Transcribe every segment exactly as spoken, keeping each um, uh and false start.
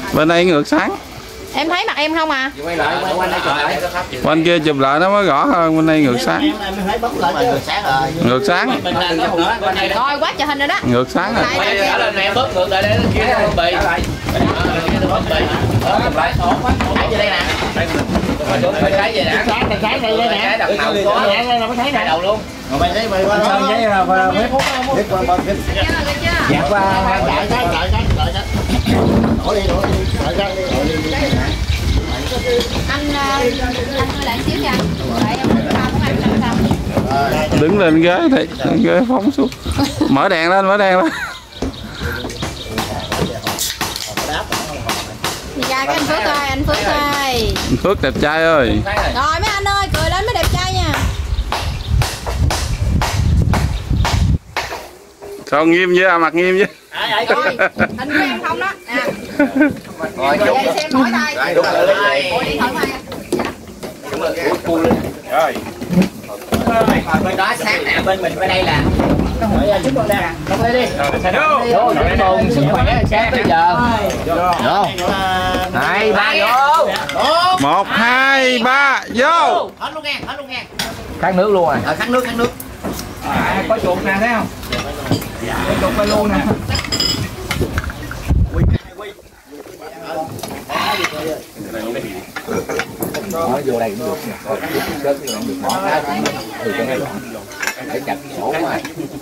Bên đây ngược sáng. Em thấy mặt em không à? Quay lại, quay quanh đây chụp lại. Bên kia chụp lại nó mới rõ hơn, bên đây ngược sáng. Ngược sáng rồi. Ngược sáng. Rồi quá trời hình rồi đó. Ngược sáng rồi. Ở lên này bớt ngược lại để kia nó không bị. Không bị. Đó, chụp lại. Thấy về đây nè. Phải thấy về nè. Sáng này sáng đây đây nè. Đặt đầu có. Nó mới thấy nè. Đầu luôn. Rồi mày thấy mày qua sơn giấy là mấy phút đó. Biết qua bên kia. Dạ qua đợi cái đợi cái đợi cái. Đổ đi đổ đi. Đợi cái đi đổ đi. Anh anh ơi lại xíu nha. Đợi em pha muốn ăn làm sao? Đứng lên ghế thì ghế phóng xuống. Mở đèn lên, mở đèn lên. Đi ra cái anh Phước ơi, anh Phước ơi. Anh Phước đẹp trai ơi. Rồi mấy anh ơi, cười lên mới đẹp trai nha. Không nghiêm với, mặt nghiêm với. Rồi, hình của em không đó. Nè. Rồi Vậy xem mỏi tay. đúng rồi lấy Ủa đi thử coi. đúng rồi cu lên rồi bên đó sáng nè bên mình bên đây là chúc con nè không đi đi vô chúc mừng sức khỏe sáng tới giờ vô hai ba vô Một, hai, ba, vô. hết luôn nghe hết luôn nghe Khát nước luôn rồi. ờ khát nước khát nước À, có chuột nè thấy không? Có chuột bên luôn nè. Nó vô đây cũng được nè. Có chút sớm thì được bỏ ra từ trong đây để chặt sổ ngoài.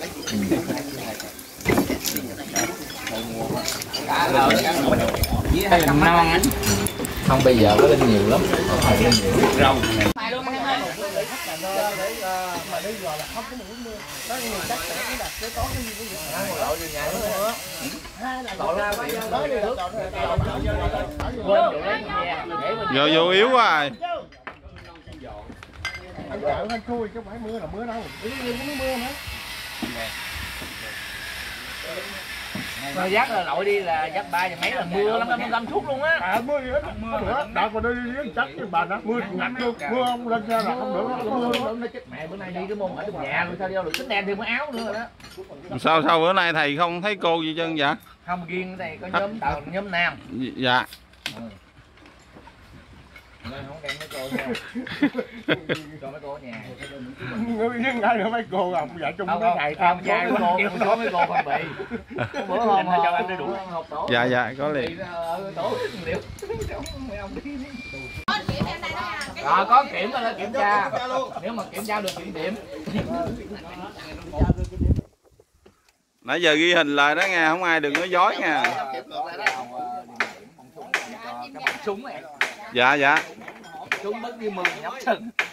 Không bây giờ có lên nhiều lắm. Lên nhiều rau. Vô vô yếu quá rồi. Mà dắt là lội đi là dắt ba giờ mấy là mưa lắm năm năm phút luôn á. À, mưa gì hết, mưa nữa. Đợt mà đi đi chắc cái bà nó mưa ngặt luôn, mưa không lên ra là không được, mưa luôn. Mẹ bữa nay đi cái môn ở trong nhà rồi sao đeo được tính đen thêm cái áo nữa rồi đó. Sao sao bữa nay thầy không thấy cô gì chân vậy? Không riêng cái này có nhóm tàu nhóm nam. Dạ. Không đem mấy cô theo. Cho mấy cô ở nhà. Nhưng ai nữa mấy cô không vợ chung Không cái không, ngày không tham có gia mấy cô, không có mấy cô không bị. Bữa hôm cho anh đi đủ học tổ. Dạ dạ có liền. Tổ liệu. Rồi có kiểm rồi kiểm tra. Nếu mà kiểm tra được kiểm điểm. Nãy giờ ghi hình lại đó nghe, không ai đừng nói dối nha. Súng này. Dạ dạ. Súng mất như mười nhóc chân.